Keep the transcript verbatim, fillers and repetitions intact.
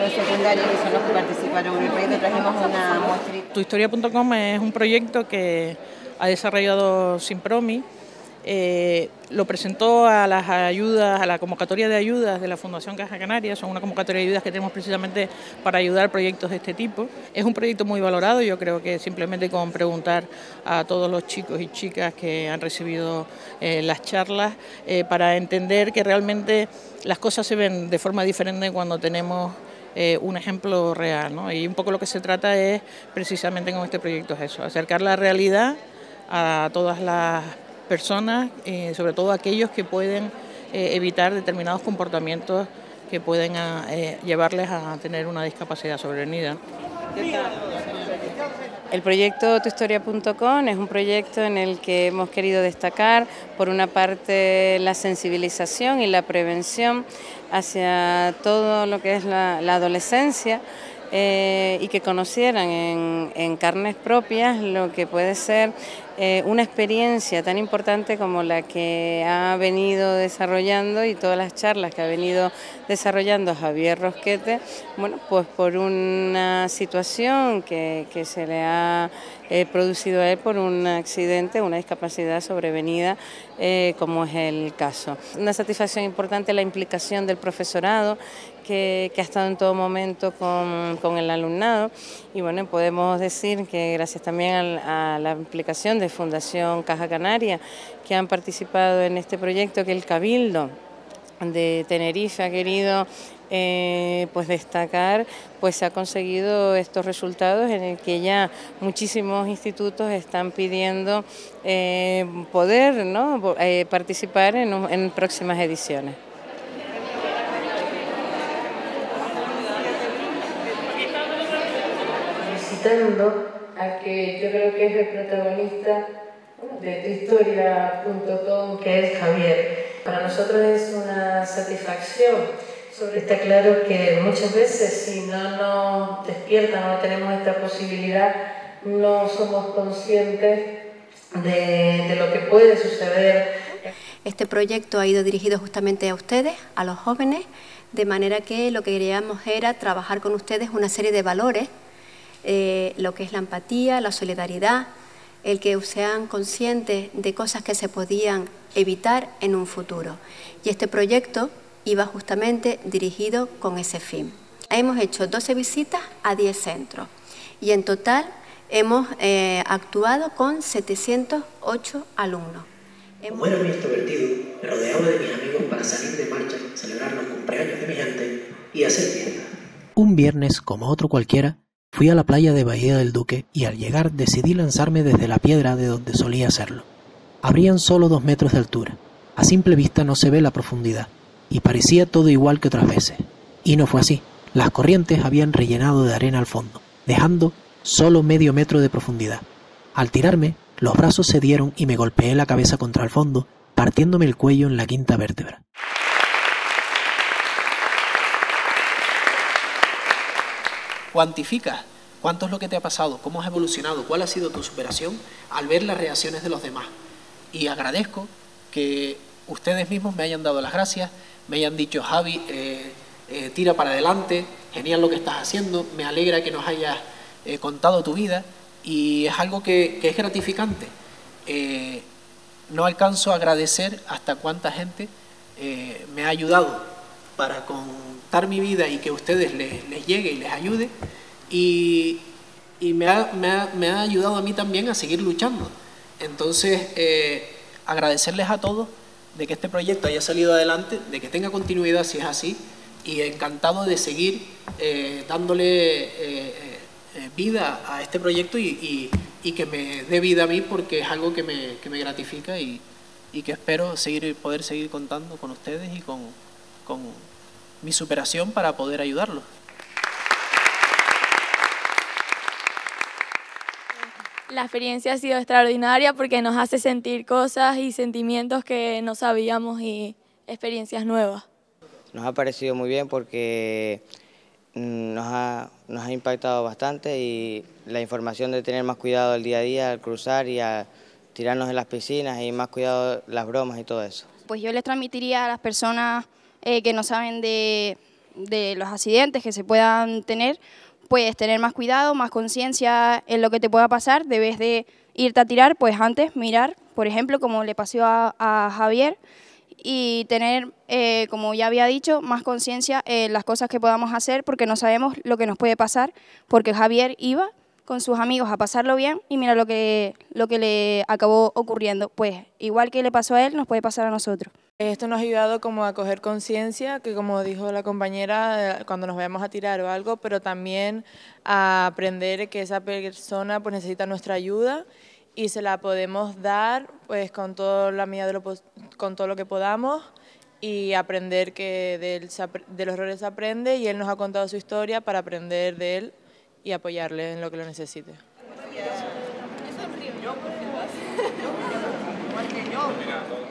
los secundarios que son los que participaron en el proyecto. Trajimos una muestrita. Tu historia punto com es un proyecto que ha desarrollado Simpromi. Eh, lo presentó a las ayudas, a la convocatoria de ayudas de la Fundación Caja Canaria. Son una convocatoria de ayudas que tenemos precisamente para ayudar proyectos de este tipo. Es un proyecto muy valorado. Yo creo que simplemente con preguntar a todos los chicos y chicas que han recibido eh, las charlas eh, para entender que realmente las cosas se ven de forma diferente cuando tenemos eh, un ejemplo real, ¿no? Y un poco lo que se trata es precisamente con este proyecto es eso, acercar la realidad a todas las personas, eh, sobre todo aquellos que pueden eh, evitar determinados comportamientos que pueden eh, llevarles a tener una discapacidad sobrevenida. El proyecto tu historia punto com es un proyecto en el que hemos querido destacar, por una parte, la sensibilización y la prevención hacia todo lo que es la, la adolescencia, eh, y que conocieran en, en carnes propias lo que puede ser eh, una experiencia tan importante como la que ha venido desarrollando y todas las charlas que ha venido desarrollando Javier Rosquete, bueno, pues por una situación que, que se le ha eh, producido a él por un accidente, una discapacidad sobrevenida, eh, como es el caso. Una satisfacción importante la implicación del profesorado, que, que ha estado en todo momento con, con el alumnado, y bueno, podemos decir que gracias también a, a la implicación de Fundación Caja Canaria, que han participado en este proyecto, que el Cabildo de Tenerife ha querido eh, pues destacar, pues se ha conseguido estos resultados en el que ya muchísimos institutos están pidiendo eh, poder, ¿no? eh, participar en, en próximas ediciones. Visitando a que yo creo que es el protagonista de tu historia punto com, que es Javier. Para nosotros es una satisfacción. Está claro que muchas veces si no nos despiertan, no tenemos esta posibilidad, no somos conscientes de, de lo que puede suceder. Este proyecto ha ido dirigido justamente a ustedes, a los jóvenes, de manera que lo que queríamos era trabajar con ustedes una serie de valores, eh, lo que es la empatía, la solidaridad, el que sean conscientes de cosas que se podían evitar en un futuro. Y este proyecto iba justamente dirigido con ese fin. Hemos hecho doce visitas a diez centros y en total hemos eh, actuado con setecientos ocho alumnos. Como era muy extrovertido, me rodeaba de mis amigos para salir de marcha, celebrar los cumpleaños de mi gente y hacer fiesta. Un viernes, como otro cualquiera, fui a la playa de Bahía del Duque y al llegar decidí lanzarme desde la piedra de donde solía hacerlo. Habrían solo dos metros de altura. A simple vista no se ve la profundidad y parecía todo igual que otras veces. Y no fue así. Las corrientes habían rellenado de arena al fondo, dejando solo medio metro de profundidad. Al tirarme, los brazos se dieron y me golpeé la cabeza contra el fondo, partiéndome el cuello en la quinta vértebra. Cuantifica cuánto es lo que te ha pasado, cómo has evolucionado, cuál ha sido tu superación al ver las reacciones de los demás. Y agradezco que ustedes mismos me hayan dado las gracias, me hayan dicho, Javi, eh, eh, tira para adelante, genial lo que estás haciendo, me alegra que nos hayas eh, contado tu vida, y es algo que, que es gratificante. Eh, no alcanzo a agradecer hasta cuánta gente eh, me ha ayudado para contar mi vida y que a ustedes les, les llegue y les ayude, y, y me, ha, me, ha, me ha ayudado a mí también a seguir luchando. Entonces, eh, agradecerles a todos de que este proyecto haya salido adelante, de que tenga continuidad si es así, y encantado de seguir eh, dándole eh, eh, vida a este proyecto y, y, y que me dé vida a mí, porque es algo que me, que me gratifica y, y que espero seguir, poder seguir contando con ustedes y con, con mi superación para poder ayudarlos. La experiencia ha sido extraordinaria porque nos hace sentir cosas y sentimientos que no sabíamos y experiencias nuevas. Nos ha parecido muy bien porque nos ha, nos ha impactado bastante, y la información de tener más cuidado el día a día al cruzar y a tirarnos en las piscinas y más cuidado las bromas y todo eso. Pues yo les transmitiría a las personas eh, que no saben de, de los accidentes que se puedan tener, pues tener más cuidado, más conciencia en lo que te pueda pasar. Debes de irte a tirar, pues antes mirar, por ejemplo, como le pasó a, a Javier, y tener, eh, como ya había dicho, más conciencia en las cosas que podamos hacer, porque no sabemos lo que nos puede pasar, porque Javier iba con sus amigos a pasarlo bien y mira lo que, lo que le acabó ocurriendo. Pues igual que le pasó a él, nos puede pasar a nosotros. Esto nos ha ayudado como a coger conciencia, que como dijo la compañera, cuando nos vayamos a tirar o algo, pero también a aprender que esa persona pues necesita nuestra ayuda y se la podemos dar pues con toda la medida de lo, con todo lo que podamos, y aprender que de, él, de los errores se aprende, y él nos ha contado su historia para aprender de él y apoyarle en lo que lo necesite. Yo,